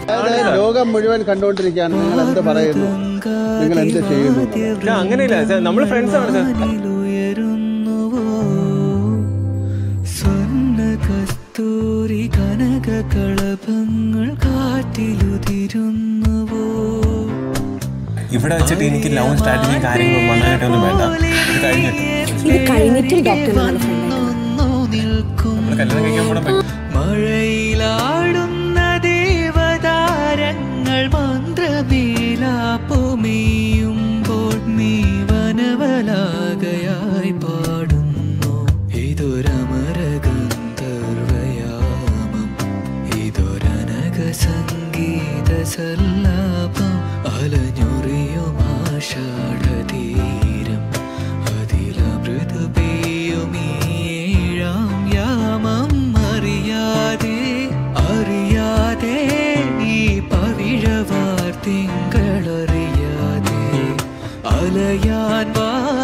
ലോകം മുഴുവൻ കണ്ടുകൊണ്ടിരിക്കുകയാണ്. നിങ്ങൾ എന്ത് പറയുന്നു? നിങ്ങൾ എന്ത് ചെയ്യുന്നു? അങ്ങനെയില്ല സാർ, നമ്മൾ ഫ്രണ്ട്സ് ആണ് സാർ. കസ്തൂരി കനക കളഭങ്ങൾ കാറ്റിലുതിരുന്നുവോ. ഇവിടെ വെച്ചിട്ട് എനിക്ക് ലവ് സ്ട്രാറ്റജിയും കാര്യങ്ങളും വന്നായിട്ടൊന്നും വേണ്ട. മഴയിലാടുന്ന ദേവതാരങ്ങൾ മന്ത്രമേലാപ്പുമേയുമ്പോൾ നീ വനവലാകയായി പാടുന്നു. ഇതൊരമരഗന്ധർവയാമം, ഇതൊരനക സംഗീത സല്ലാപം. അലഞ്ഞൊറിയുമാഷാഢതീരം അതിലമൃദു പെയ്യുമീഴാം യാമം. അറിയാതെ ഈ പവിഴവാർ തിങ്കളറിയാതെ അലയാൻ